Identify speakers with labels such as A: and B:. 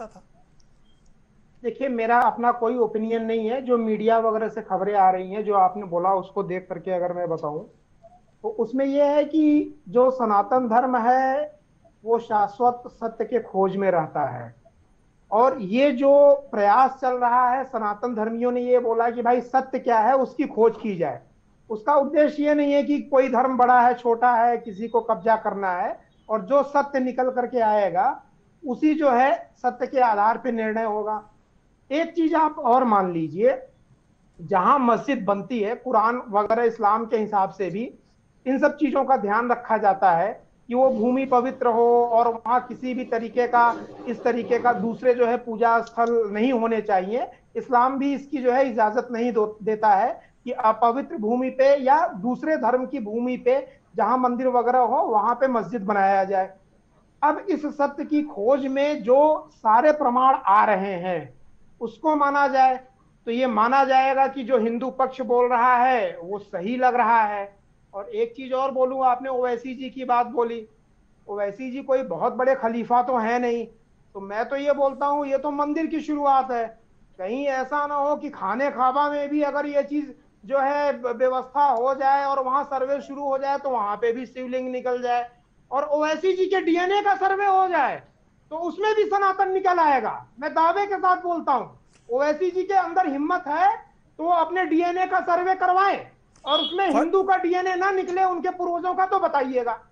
A: जाता था।
B: देखिए, मेरा अपना कोई ओपिनियन नहीं है। जो मीडिया वगैरह से खबरें आ रही हैं, जो आपने बोला उसको देख करके अगर मैं बताऊं तो उसमें यह है कि जो सनातन धर्म है वो शाश्वत सत्य के खोज में रहता है। और ये जो प्रयास चल रहा है, सनातन धर्मियों ने ये बोला कि भाई सत्य क्या है उसकी खोज की जाए। उसका उद्देश्य ये नहीं है कि कोई धर्म बड़ा है छोटा है, किसी को कब्जा करना है। और जो सत्य निकल करके आएगा उसी जो है सत्य के आधार पर निर्णय होगा। एक चीज आप और मान लीजिए, जहां मस्जिद बनती है कुरान वगैरह इस्लाम के हिसाब से भी इन सब चीजों का ध्यान रखा जाता है कि वो भूमि पवित्र हो और वहां किसी भी तरीके का इस तरीके का दूसरे जो है पूजा स्थल नहीं होने चाहिए। इस्लाम भी इसकी जो है इजाजत नहीं देता है कि अपवित्र भूमि पे या दूसरे धर्म की भूमि पे जहां मंदिर वगैरह हो वहां पे मस्जिद बनाया जाए। अब इस सत्य की खोज में जो सारे प्रमाण आ रहे हैं उसको माना जाए तो ये माना जाएगा कि जो हिंदू पक्ष बोल रहा है वो सही लग रहा है। और एक चीज और बोलूं, आपने ओवैसी जी की बात बोली। ओवैसी जी कोई बहुत बड़े खलीफा तो है नहीं, तो मैं तो ये बोलता हूँ ये तो मंदिर की शुरुआत है। कहीं ऐसा ना हो कि खाने खाबा में भी अगर ये चीज जो है व्यवस्था हो जाए और वहां सर्वे शुरू हो जाए तो वहां पे भी शिवलिंग निकल जाए और ओवैसी जी के डीएनए का सर्वे हो जाए तो उसमें भी सनातन निकल आएगा। मैं दावे के साथ बोलता हूं, ओवैसी जी के अंदर हिम्मत है तो वो अपने डीएनए का सर्वे करवाएं और उसमें
A: फर,
B: हिंदू का डीएनए ना निकले उनके पूर्वजों का तो बताइएगा।